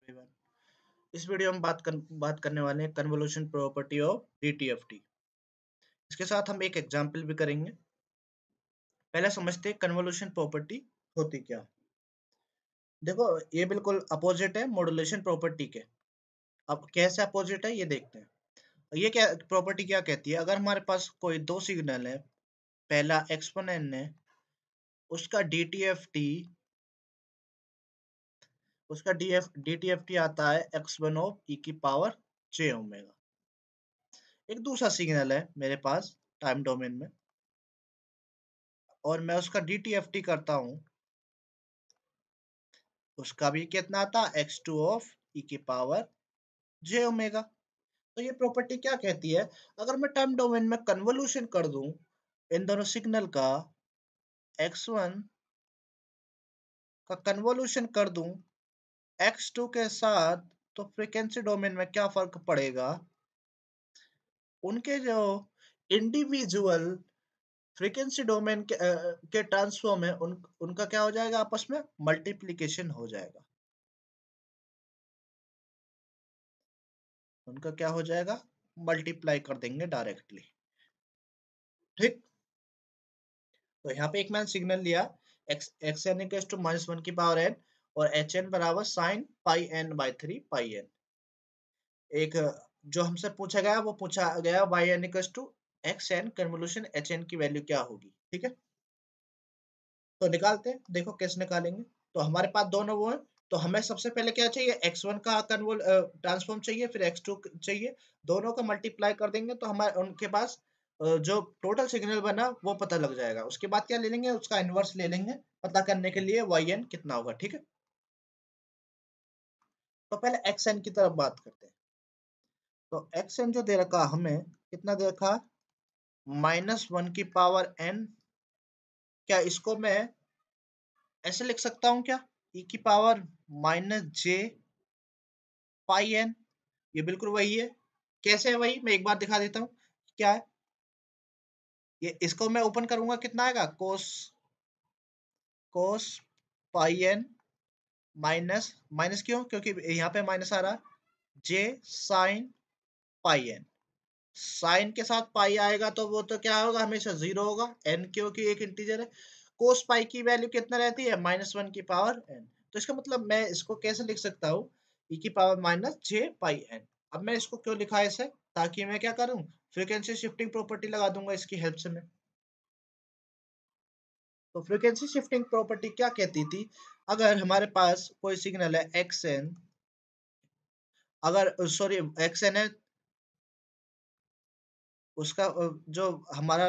everyone. इस video में बात करने वाले हैं कन्वोल्यूशन प्रॉपर्टी ऑफ DTFT। इसके साथ हम एक एग्जांपल भी करेंगे। पहले समझते हैं कन्वोल्यूशन प्रॉपर्टी होती क्या। देखो, ये बिल्कुल अपोजिट है मॉड्यूलेशन प्रॉपर्टी के। अब कैसे अपोजिट है ये देखते हैं। ये क्या प्रॉपर्टी क्या कहती है, अगर हमारे पास कोई दो सिग्नल है, पहला एक्सपोनेंट है, उसका DTFT DTFT आता है x1 ऑफ e की पावर j ओमेगा। एक दूसरा सिग्नल है मेरे पास टाइम डोमेन में, और मैं उसका DTFT करता हूँ, उसका भी कितना आता है x2 ऑफ e की पावर j ओमेगा। तो ये प्रॉपर्टी क्या कहती है, अगर मैं टाइम डोमेन में कन्वोल्यूशन कर दूं इन दोनों सिग्नल का, x1 का कन्वोल्यूशन कर दूं x2 के साथ, तो फ्रीक्वेंसी डोमेन में क्या फर्क पड़ेगा, उनके जो इंडिविजुअल फ्रीक्वेंसी डोमेन के ट्रांसफॉर्म है, उनका क्या हो जाएगा, आपस में मल्टीप्लीकेशन हो जाएगा। उनका क्या हो जाएगा, मल्टीप्लाई कर देंगे डायरेक्टली। ठीक, तो यहाँ पे एक मैंने सिग्नल लिया एक्स एन इक्वल टू -1 की पावर n, और एच एन बराबर sine pi n by 3 pi n. एक जो हमसे पूछा गया, वो पूछा गया y n equal to x n convolution h n की वैल्यू क्या होगी। ठीक है, तो निकालते हैं, देखो कैसे निकालेंगे। तो हमारे पास दोनों वो है, तो हमें सबसे पहले क्या चाहिए, x1 का कन्वोल ट्रांसफॉर्म चाहिए, फिर x2 चाहिए। दोनों का मल्टीप्लाई कर देंगे तो हमारे उनके पास जो टोटल सिग्नल बना वो पता लग जाएगा। उसके बाद क्या ले लेंगे, उसका इनवर्स ले लेंगे पता करने के लिए yn कितना होगा। ठीक है, तो पहले xn की तरफ बात करते हैं। तो xn जो दे रखा हमें, कितना दे रखा, -1 की पावर n। क्या इसको मैं ऐसे लिख सकता हूँ क्या, e की पावर -j पाई n। ये बिल्कुल वही है। कैसे है वही, मैं एक बार दिखा देता हूँ क्या है। ये इसको मैं ओपन करूंगा, कितना आएगा, cos cos pi n minus minus, क्यों, क्योंकि यहाँ पे माइनस आ रहा है, j sine pi n। Sine के साथ पाई आएगा तो वो तो क्या होगा, हमेशा जीरो होगा, n क्योंकि एक इंटीजर है। कोस पाई की वैल्यू कितना रहती है, -1 की पावर n। तो इसका मतलब मैं इसको कैसे लिख सकता हूँ, e की पावर -j पाई n। अब मैं इसको क्यों लिखा है ऐसे, ताकि मैं क्या करूं, फ्रीक्वेंसी शिफ्टिंग प्रॉपर्टी लगा दूंगा इसकी हेल्प से मैं। तो फ्रीक्वेंसी शिफ्टिंग प्रॉपर्टी क्या कहती थी, अगर हमारे पास कोई सिग्नल है xn, अगर सॉरी xn है, उसका जो हमारा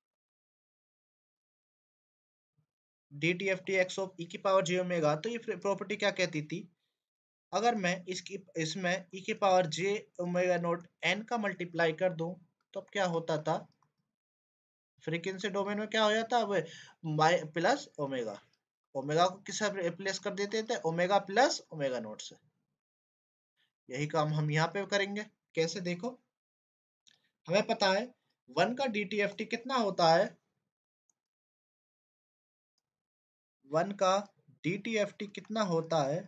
DTFT x ऑफ e की पावर j ओमेगा, तो ये प्रॉपर्टी क्या कहती थी, अगर मैं इसमें e की power j omega naught n का मल्टीप्लाई कर दूं, तो क्या होता था, फ्रीक्वेंसी डोमेन में क्या हो जाता है, प्लस ओमेगा। ओमेगा को किससे रिप्लेस कर देते थे, ओमेगा प्लस ओमेगा नॉट से। यही काम हम यहाँ पे करेंगे। कैसे, देखो, हमें पता है 1 का DTFT कितना होता है, 1 का DTFT कितना होता है,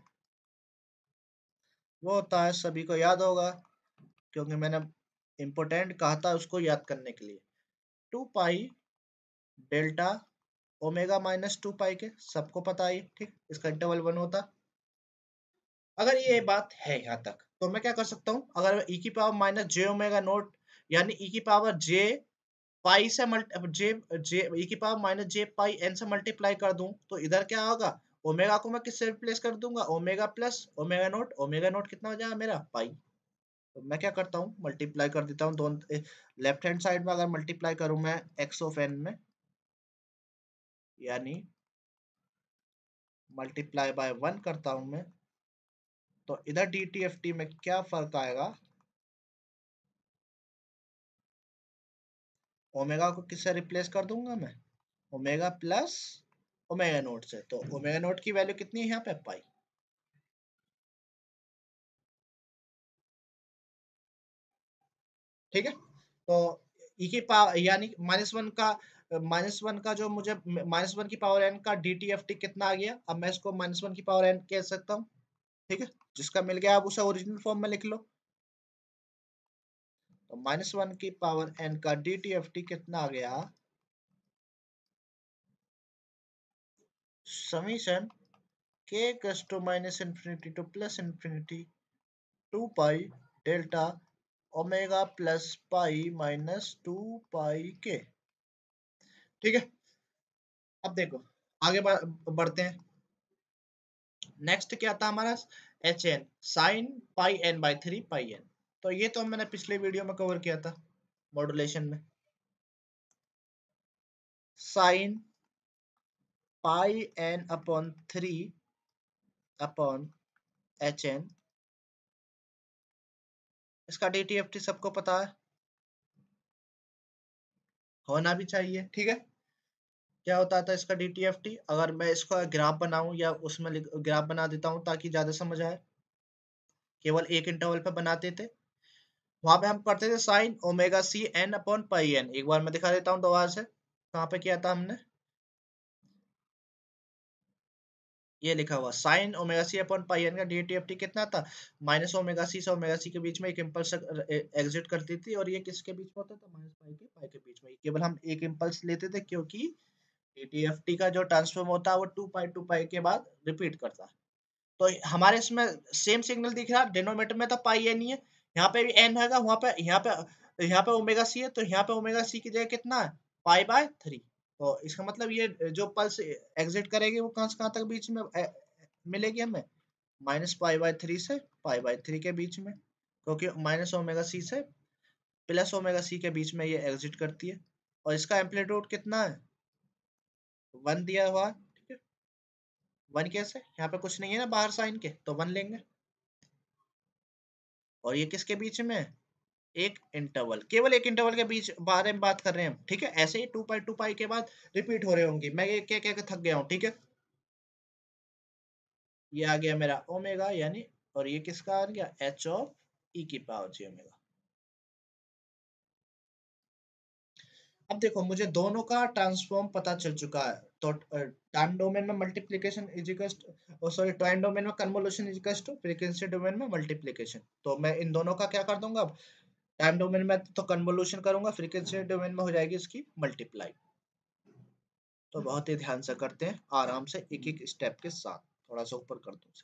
वो होता है, सभी को याद होगा क्योंकि मैंने इम्पोर्टेंट कहा था उसको याद करने के लिए, 2 पाई डेल्टा ओमेगा -2 पाई के, सबको पता है। ठीक, इसका इंटरवल 1 होता। अगर ये बात है यहाँ तक, तो मैं क्या कर सकता हूँ, अगर e की पावर -j ओमेगा नोट, यानी e की पावर j पाई से जे जे e की पावर -j पाई n से मल्टीप्लाई कर दूं, तो इधर क्या होगा, ओमेगा को मैं किससे रिप्लेस कर दूंगा, omega plus omega naught. Omega naught कितना हो जाएगा मेरा, पाई। तो मैं क्या करता हूँ, मल्टीप्लाई कर देता हूँ दोनों लेफ्ट हैंड साइड में। अगर मल्टीप्लाई करूँ मैं x ऑफ n में, यानी मल्टीप्लाई बाय 1 करता हूँ मैं, तो इधर DTFT में क्या फर्क आएगा, ओमेगा को किससे रिप्लेस कर दूंगा मैं, ओमेगा प्लस ओमेगा नोट से। तो ओमेगा नोट की वैल्यू कितनी है यहाँ पे, पाई। ठीक है, तो ई की पावर यानी -1 का जो मुझे -1 की पावर n का DTFT कितना आ गया, अब मैं इसको -1 की पावर n कह सकता हूँ। ठीक है, जिसका मिल गया आप उसे ओरिजिनल फॉर्म में लिख लो। तो -1 की पावर n का DTFT कितना आ गया, summation k ∞ to +∞ 2 pi delta omega plus pi -2 pi के। ठीक है, अब देखो आगे बढ़ते हैं। नेक्स्ट क्या था हमारा, h n sine pi n by 3 pi n। तो ये तो मैंने पिछले वीडियो में कवर किया था मॉड्यूलेशन में। Sine pi n upon 3 upon h n, इसका DTFT सबको पता है, होना भी चाहिए। ठीक है, क्या होता था इसका DTFT, अगर मैं इसका ग्राफ बनाऊं या उसमें ग्राफ बना देता हूं ताकि ज्यादा समझ आए, केवल एक इंटरवल पे बनाते थे। वहां पे हम करते थे sine omega c n upon pi n. एक बार मैं दिखा देता हूँ दोबारा से, कहाँ पे किया था हमने, ये लिखा हुआ sine omega c upon pi n का DTFT कितना था, माइनस ओमेगा सी से ओमेगा सी के बीच में एक इम्पल्स एग्जिट करती थी, और ये किसके बीच में होता था, माइनस पाई के बीच में। केवल हम एक इम्पल्स लेते थे क्योंकि DTFT का जो ट्रांसफॉर्म होता है वो 2 पाई के बाद रिपीट करता है। तो हमारे इसमें सेम सिग्नल दिख रहा है, डिनोमिनेटर में तो पाई एन ही है, यहाँ पे भी एन हैगा, वहां पे यहाँ पे ओमेगा सी है, तो यहाँ पे ओमेगा सी की जगह कितना है, पाई बाय 3। तो इसका मतलब ये जो पल्स एग्जिट करेगी वो कहाँ से कहाँ तक बीच में मिलेगी हमें, -पाई/3 से पाई/3 के बीच में, क्योंकि माइनस ओमेगा सी से प्लस ओमेगा सी के बीच में ये एग्जिट करती है। और इसका एम्पलीट्यूड कितना है, 1 दिया हुआ है। ठीक है, 1 कैसे, यहाँ पे कुछ नहीं है ना बाहर साइन के, तो 1 लेंगे। और ये किसके बीच में, एक इंटरवल, केवल एक इंटरवल के बीच बारे में बात कर रहे हैं हम। ठीक है, ऐसे ही 2 पाई के बाद रिपीट हो रहे होंगे, मैं ये क्या क्या थक गया हूँ। ठीक है, ये आ गया मेरा ओमेगा यानी, और ये किसका आ गया, एच ऑफ ई की पावर जी ओमेगा। अब देखो मुझे दोनों का ट्रांसफॉर्म पता चल चुका है, तो टाइम डोमेन में multiplication is equal to, sorry time domain में convolution is equal to frequency domain में मल्टीप्लिकेशन। तो मैं इन दोनों का क्या कर दूंगा, अब टाइम डोमेन में तो कन्वोल्यूशन करूंगा, फ्रीक्वेंसी डोमेन में हो जाएगी इसकी मल्टीप्लाई। तो बहुत ही ध्यान से करते हैं, आराम से एक एक स्टेप के साथ, थोड़ा सा ऊपर कर दूं,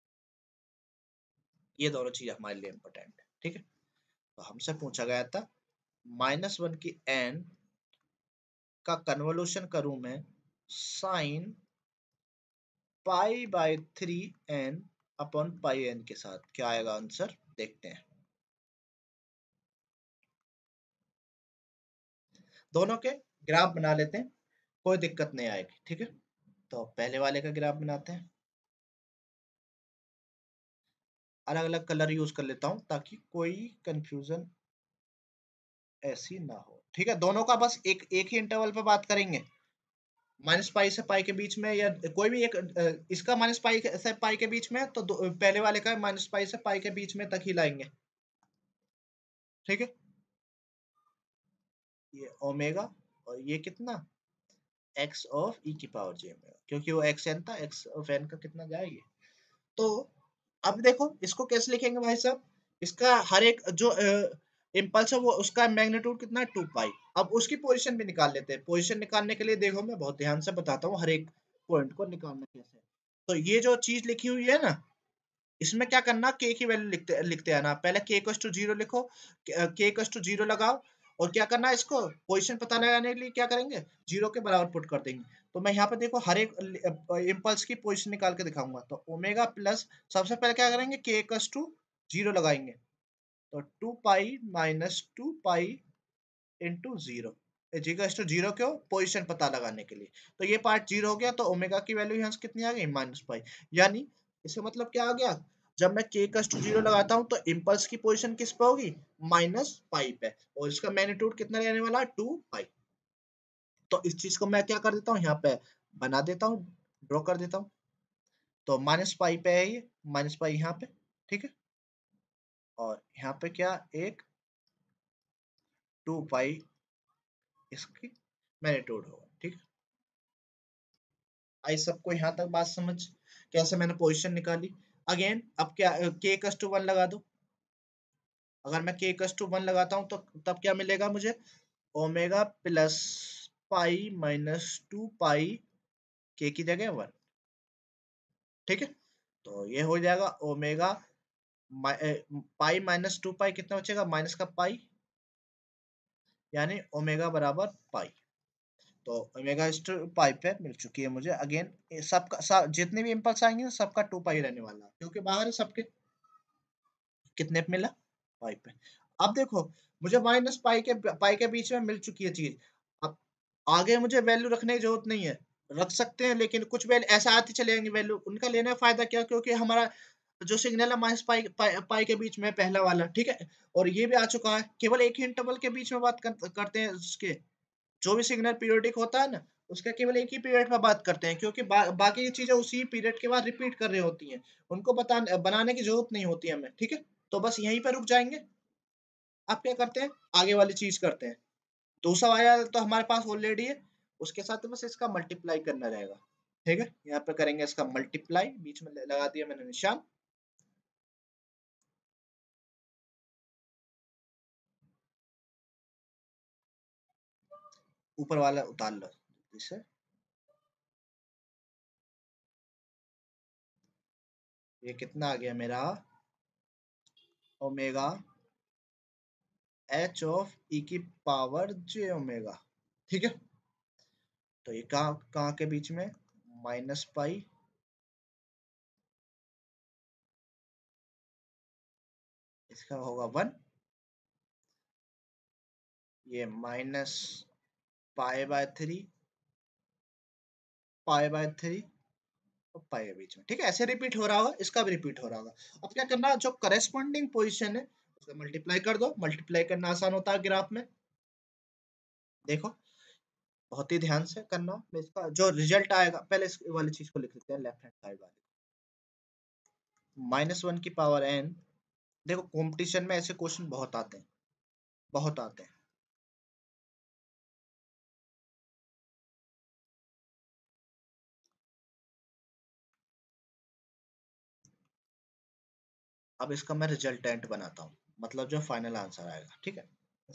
ये दोनों चीज हमारे लिए इंपॉर्टेंट है। ठीक है, तो हमसे पूछा गया था -1 की n का कन्वोल्यूशन करूं मैं साइन पाई/3 अपॉन पाई n के साथ, क्या आएगा आंसर, देखते हैं। दोनों के ग्राफ बना लेते हैं, कोई दिक्कत नहीं आएगी। ठीक है, तो पहले वाले का ग्राफ बनाते हैं, अलग अलग कलर यूज कर लेता हूं ताकि कोई कंफ्यूजन ऐसी ना हो। ठीक है, दोनों का बस एक एक ही इंटरवल पे बात करेंगे, -पाई से पाई के बीच में, या कोई भी एक इसका -पाई से पाई के बीच में, तो पहले वाले का -पाई से पाई के बीच में तक ही लाएंगे। ठीक है, ये ओमेगा, और ये कितना, एक्स ऑफ ई की पावर जे ओमेगा, क्योंकि वो एक्स एन था, एक्स ऑफ एन का कितना जाएगी। तो अब देखो इसको कैसे लिखेंगे भाई साहब, इसका हर एक जो इम्पल्स है वो उसका मैग्नीट्यूड कितना है, 2 पाई। अब उसकी पोजीशन भी निकाल लेते हैं। पोजीशन निकालने के लिए देखो मैं बहुत ध्यान से बताता हूँ हर एक पॉइंट को निकालना कैसे। तो ये जो चीज लिखी हुई है ना, इसमें क्या करना, के की वैल्यू लिखते लिखते आना, पहले के इक्वल टू 0 लिखो, के इक्वल टू 0 लगाओ, और क्या करना है, इसको पोजीशन पता लगाने के लिए क्या करेंगे, 0 के बराबर पुट कर देंगे। तो मैं यहाँ पे देखो हर एक इम्पल्स की पोजीशन निकाल के दिखाऊंगा। तो ओमेगा प्लस, सबसे पहले क्या करेंगे, के इक्वल टू 0 लगाएंगे, तो 2 pi - 2 pi into 0 equal to 0, क्यों, पोजीशन पता लगाने के लिए। तो ये पार्ट 0 हो गया, तो ओमेगा की वैल्यू यहाँ से कितनी आ गई, -पाई। यानी इसका मतलब क्या आ गया, जब मैं के इक्वल टू 0 लगाता हूँ तो इम्पल्स की पोजीशन किस पे होगी, -पाई पे, और इसका मैग्नीट्यूड कितना रहने वाला है, 2 पाई। तो इस चीज को मैं क्या कर देता हूँ, यहाँ पे बना देता हूँ, ड्रॉ कर देता हूँ। तो -पाई पे है ये, -पाई यहाँ पे। ठीक है, और यहाँ पे क्या, एक 2 पाई इसकी मैग्नीट्यूड होगा। ठीक है, आई सबको यहाँ तक बात समझ, कैसे मैंने पोजीशन निकाली। अगेन अब क्या k इक्वल्स टू 1 लगा दो। अगर मैं k इक्वल्स टू 1 लगाता हूँ तो तब क्या मिलेगा मुझे, omega plus pi minus 2 pi k की जगह 1। ठीक है, तो ये हो जाएगा ओमेगा पाई माइनस 2 पाई कितना बचेगा, माइनस का पाई, यानी ओमेगा बराबर पाई। तो ओमेगा इस टू पाई पे मिल चुकी है मुझे। अगेन सबका जितने भी इम्पल्स आएंगे सबका 2 पाई रहने वाला है, क्योंकि बाहर है सबके। कितने पे मिला, पाई पे। अब देखो मुझे माइनस पाई के बीच में मिल चुकी है चीज। अब आगे मुझे वैल्यू रखने की जरूरत नहीं है, रख सकते हैं लेकिन कुछ वैल्यू ऐसा आती चले जाएंगे वैल्यू, उनका लेने का फायदा क्या, क्योंकि हमारा जो सिग्नल है माइनस पाई के बीच में पहला वाला, ठीक है, और ये भी आ चुका है। केवल एक ही इंटरवल के बीच में बात करते हैं उसके, जो भी सिग्नल पीरियोडिक होता है ना उसका केवल एक ही पीरियड में बात करते हैं, क्योंकि बाकी की चीजें उसी पीरियड के बाद रिपीट कर रही होती हैं, उनको बनाने की जरूरत नहीं होती हमें। ठीक है, तो बस यहीं पर रुक जाएंगे। अब क्या करते हैं, आगे वाली चीज करते हैं। दूसरा वाला तो हमारे पास ऑलरेडी है, उसके साथ बस इसका मल्टीप्लाई करना रहेगा। ठीक है, यहाँ पे करेंगे इसका मल्टीप्लाई, बीच में लगा दिया मैंने निशान। ऊपर वाला उतार लो इसे। ये कितना आ गया मेरा, ओमेगा एच ऑफ ई की पावर जे ओमेगा। ठीक है, तो ये कहाँ कहाँ के बीच में, माइनस पाई इसका होगा 1, ये minus pi by 3, pi by 3 और पाई के बीच में। ठीक है, ऐसे रिपीट हो रहा होगा, इसका भी रिपीट हो रहा होगा। अब क्या करना, जो करेस्पॉन्डिंग पोजीशन है उसका मल्टीप्लाई कर दो। मल्टीप्लाई करना आसान होता है ग्राफ में, देखो बहुत ही ध्यान से करना। इसका जो रिजल्ट आएगा, पहले इस वाली चीज को लिख लेते हैं, लेफ्ट हैंड साइड वाली, -1 की पावर n। देखो कंपटीशन में ऐसे क्वेश्चन बहुत आते हैं, बहुत आते हैं। अब इसका मैं रिजल्टेंट बनाता हूँ, मतलब जो फाइनल आंसर आएगा। ठीक है,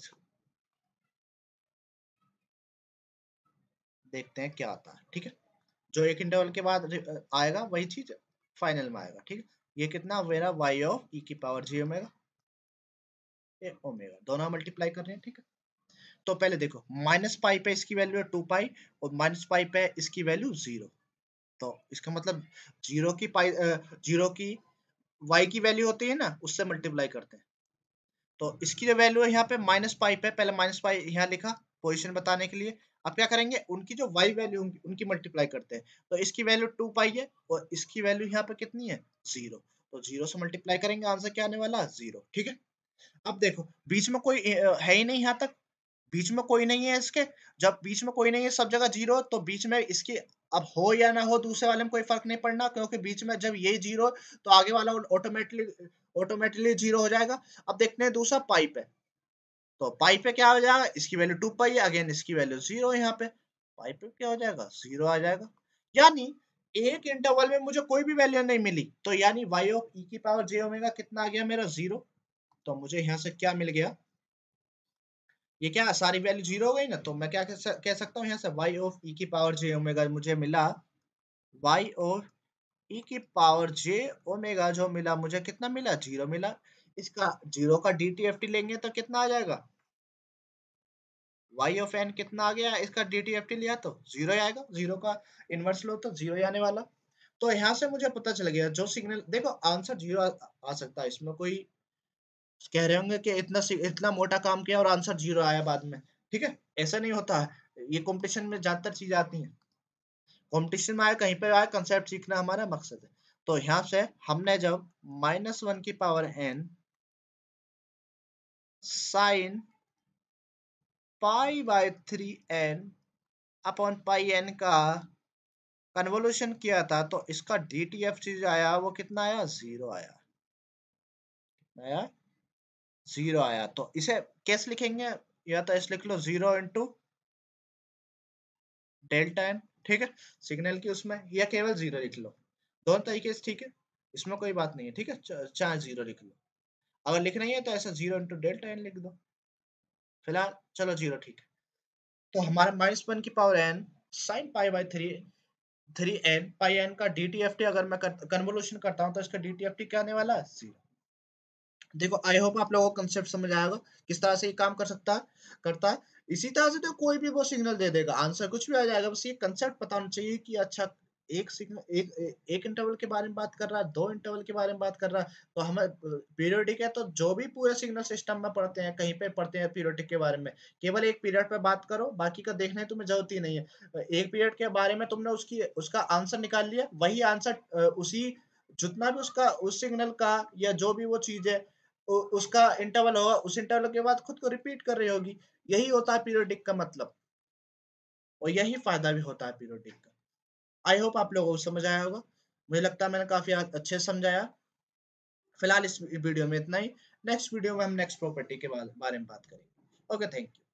देखते हैं क्या आता है। ठीक है, जो एक इंटरवल के बाद आएगा वही चीज फाइनल में आएगा। ठीक है, ये कितना मेरा y ऑफ e की पावर j ओमेगा, ये ओमेगा दोनों मल्टीप्लाई कर रहे हैं। ठीक है, तो पहले देखो माइनस पाई पे इसकी वैल्यू है 2 पाई, और माइनस पाई पे इसकी वैल्यू 0। तो इसका मतलब जीरो की y की वैल्यू होती है ना, उससे मल्टीप्लाई करते हैं। तो इसकी जो वैल्यू है यहाँ पे माइनस पाई पे, पहले माइनस पाई यहाँ लिखा पोजीशन बताने के लिए। अब क्या करेंगे, उनकी जो y वैल्यू उनकी मल्टीप्लाई करते हैं। तो इसकी वैल्यू 2 पाई है और इसकी वैल्यू यहाँ पे कितनी है, 0। तो 0 से मल्टीप्लाई करेंगे, आंसर क्या आने वाला है, 0। ठीक है, अब देखो बीच में कोई है ही नहीं यहाँ तक, बीच में कोई नहीं है इसके। जब बीच में कोई नहीं है, सब जगह 0, तो बीच में इसकी अब हो या ना हो दूसरे वाले में कोई फर्क नहीं पड़ना, क्योंकि बीच में जब ये 0 तो आगे वाला ऑटोमेटिकली ऑटोमेटिकली 0 हो जाएगा। अब देखते हैं दूसरा पाइप है, तो पाई पे क्या हो जाएगा, इसकी वैल्यू 2 पाई है, अगेन इसकी वैल्यू 0 है। यहाँ पे पाई पे क्या हो जाएगा, 0 आ जाएगा। यानी एक इंटरवल में मुझे कोई भी वैल्यू नहीं मिली, तो यानी y ऑफ e की पावर j ओमेगा कितना आ गया मेरा, 0। तो मुझे यहाँ से क्या मिल गया, ये क्या सारी वैल्यू 0 हो गई ना, तो मैं क्या कह सकता हूँ यहाँ से, y ऑफ e की पावर j ओमेगा मुझे मिला, y ऑफ e की पावर j ओमेगा जो मिला मुझे, कितना मिला, 0 मिला। इसका 0 का DTFT लेंगे तो कितना आ जाएगा, y ऑफ n कितना आ गया, इसका DTFT लिया तो 0 आएगा, 0 का इनवर्स लो तो 0 आने वाला। तो यहाँ से मुझे पता चल गया, जो सिग्नल देखो आंसर 0 आ सकता है, इसमें कोई कह रहे होंगे कि इतना मोटा काम किया और आंसर 0 आया बाद में। ठीक है, ऐसा नहीं होता है, ये कंपटीशन में ज्यादातर चीजें आती हैं। कंपटीशन में आया कहीं पर आया, कंसेप्ट सीखना हमारा मकसद है। तो यहाँ से हमने जब -1 की power n sine pi by 3n upon pi n का कन्वोल्यूशन किया था, तो इसका DTFT जो आया वो कितना आया, 0 आया। आया 0 आया। तो इसे कैसे लिखेंगे, या तो ऐसे लिख लो 0 इंटू डेल्टा n। ठीक है, सिग्नल की उसमें, या केवल 0 लिख लो, दोनों तरीके से ठीक है। इसमें कोई बात नहीं है, ठीक है, चाहे 0 लिख लो, अगर लिखना ही है तो ऐसा 0 इंटू डेल्टा एन लिख दो, फिलहाल चलो 0 ठीक है। तो हमारा -1 की power n sine pi by 3 n pi n का DTFT अगर मैं कन्वोल्यूशन करता हूँ तो इसका DTFT क्या आने वाला है 0। देखो आई होप आप लोगों को कंसेप्ट समझ आएगा किस तरह से ये काम कर सकता है करता है। इसी तरह से तो कोई भी वो सिग्नल दे देगा, आंसर कुछ भी आ जाएगा, बस ये कंसेप्ट पता होना चाहिए कि अच्छा एक सिग्नल एक इंटरवल के बारे में बात कर रहा है, दो इंटरवल के बारे में बात कर रहा है, तो हमें पीरियोडिक है तो जो भी पूरे सिग्नल सिस्टम में पढ़ते हैं कहीं पे पढ़ते हैं पीरियोडिक के बारे में, केवल एक पीरियड पे बात करो, बाकी का देखने की तुम्हें जरूरत ही नहीं है। एक पीरियड के बारे में तुमने उसका आंसर निकाल लिया, वही आंसर उसी जितना भी उसका उस सिग्नल का या जो भी वो चीज है उसका इंटरवल होगा, उस इंटरवल के बाद खुद को रिपीट कर रही होगी। यही होता है पीरियोडिक का मतलब, और यही फायदा भी होता है पीरियोडिक का। आई होप आप लोगों को समझ आया होगा, मुझे लगता है मैंने काफी अच्छे से समझाया। फिलहाल इस वीडियो में इतना ही, नेक्स्ट वीडियो में हम नेक्स्ट प्रॉपर्टी के बारे में बात करेंगे। Okay, thank you.